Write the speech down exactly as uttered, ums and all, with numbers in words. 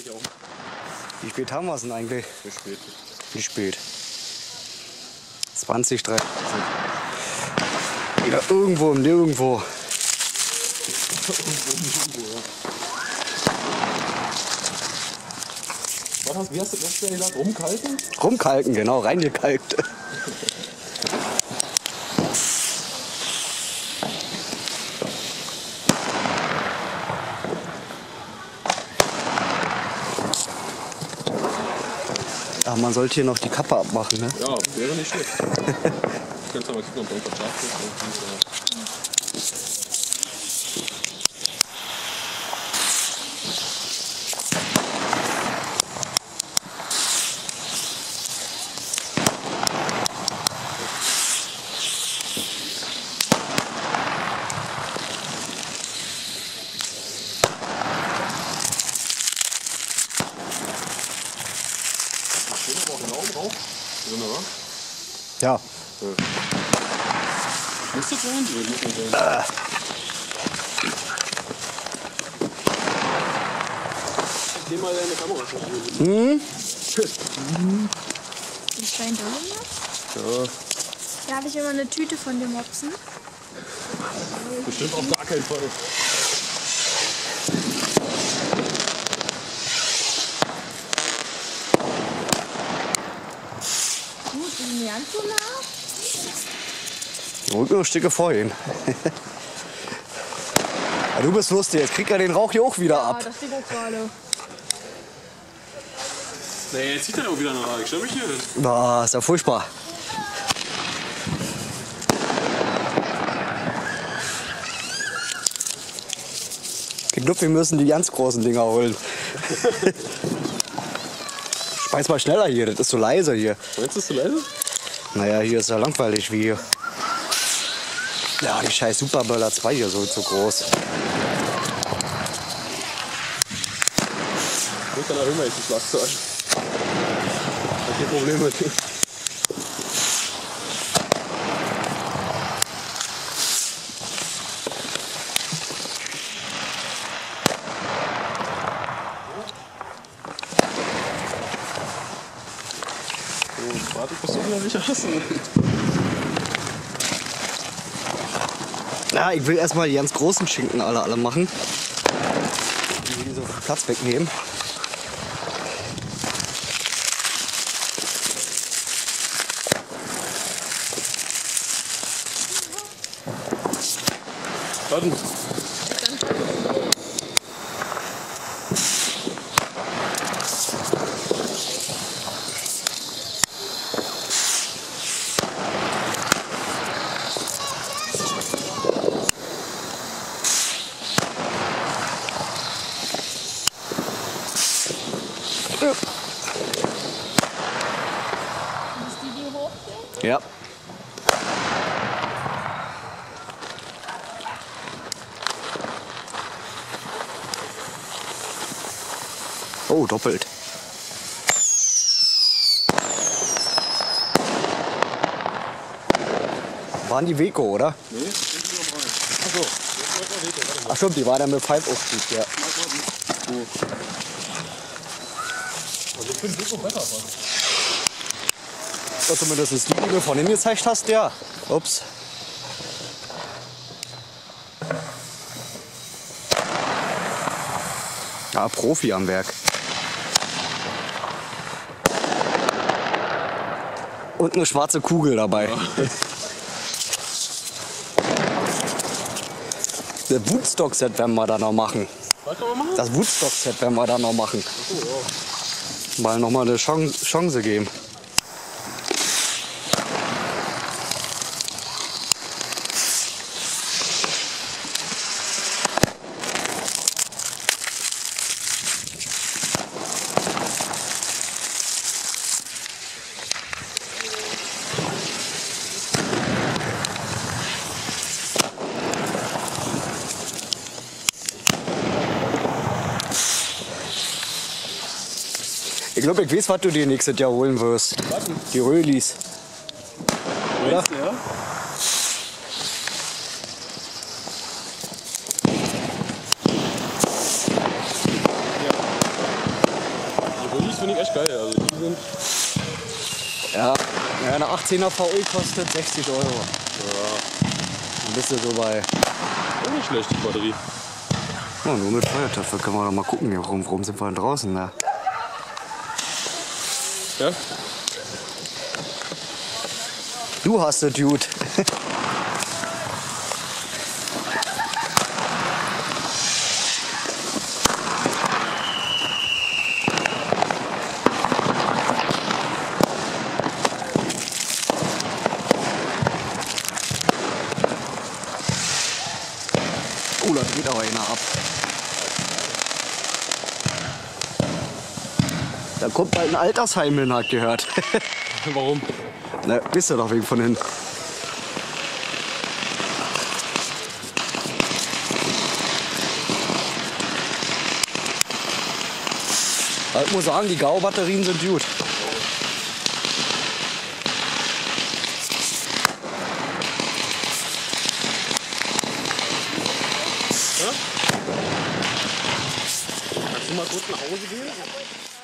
ja auch. Wie spät haben wir es denn eigentlich? Wie spät? Wie spät? zwanzig, dreißig. Wieder irgendwo im Nirgendwo. Was hast, wie hast du das denn gesagt? Rumkalken? Rumkalken, genau, reingekalkt. Ach, man sollte hier noch die Kappe abmachen, ne? Ja, wäre nicht schlecht. Du könntest aber gucken, ob irgendwas scharf ist. Ja. Muss das sein? Äh. Nimm mal deine Kamera schon. Hm? Ist dein Dollars? Ja. Darf ich immer eine Tüte von dem Mopsen? Bestimmt auf gar keinen Fall. Gut, in die Handschuhe nach. Rück nur Stücke vorhin. Ja, du bist lustig, jetzt kriegt er den Rauch hier auch wieder ab. Ja, das steht auch gerade. Nee, jetzt zieht er auch wieder nach. Ich stell mich hier. Boah, ist ja furchtbar. Ich glaube, wir müssen die ganz großen Dinger holen. Speis mal schneller hier, das ist so leise hier. Meinst du, ist zu leise? Naja, hier ist ja langweilig wie hier. Ja, die scheiß Superböller zwei hier so zu groß. Gut, dann erhöhen wir jetzt das Schlagzeug. Kein Problem mit. So, warte, bis du wieder welche hast. Ja, ich will erstmal die ganz großen Schinken alle, alle machen. Die so viel Platz wegnehmen. Warten. Ist die, die hoch sind? Ja. Oh, doppelt. Waren die Weco, oder? Nee, das ist noch rein. Achso. Ach stimmt, die war dann mit Pfeifaufzug, ja. Also ich finde Deko besser. Ja, zumindest die, die du vorhin gezeigt hast, ja. Ups. Ja, Profi am Werk. Und eine schwarze Kugel dabei. Ja. Das Woodstock-Set werden wir da noch machen. Was kann man machen? Das Woodstock-Set werden wir da noch machen. Achso, ja. Mal noch mal eine Chance, Chance geben. Ich glaube, ich weiß, was du dir nächstes Jahr holen wirst. Was? Die Rölis. Oder? Meinst du, ja? sind. Ja, ja, eine achtzehner V E kostet sechzig Euro. Ja, Dann bist du so bei. auch nicht schlecht, die Batterie. Ja, nur mit Feuertöpfe können wir doch mal gucken, hier, warum, warum sind wir denn draußen? Ne? Ja? Du hast es, Dude. Oh, da geht aber einer ab. Da kommt bald ein Altersheim hin, hat gehört. Warum? Na, wisst ihr doch wegen von hin. Ich muss sagen, die Gau-Batterien sind gut. Kannst du mal kurz nach Hause gehen?